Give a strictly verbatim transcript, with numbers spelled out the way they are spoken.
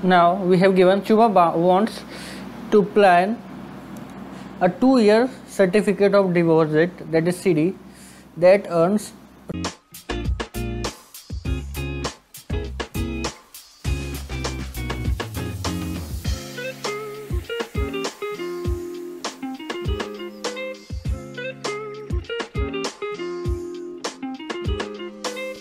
Now we have given Chuma wants to plan a two year certificate of deposit, that is C D, that earns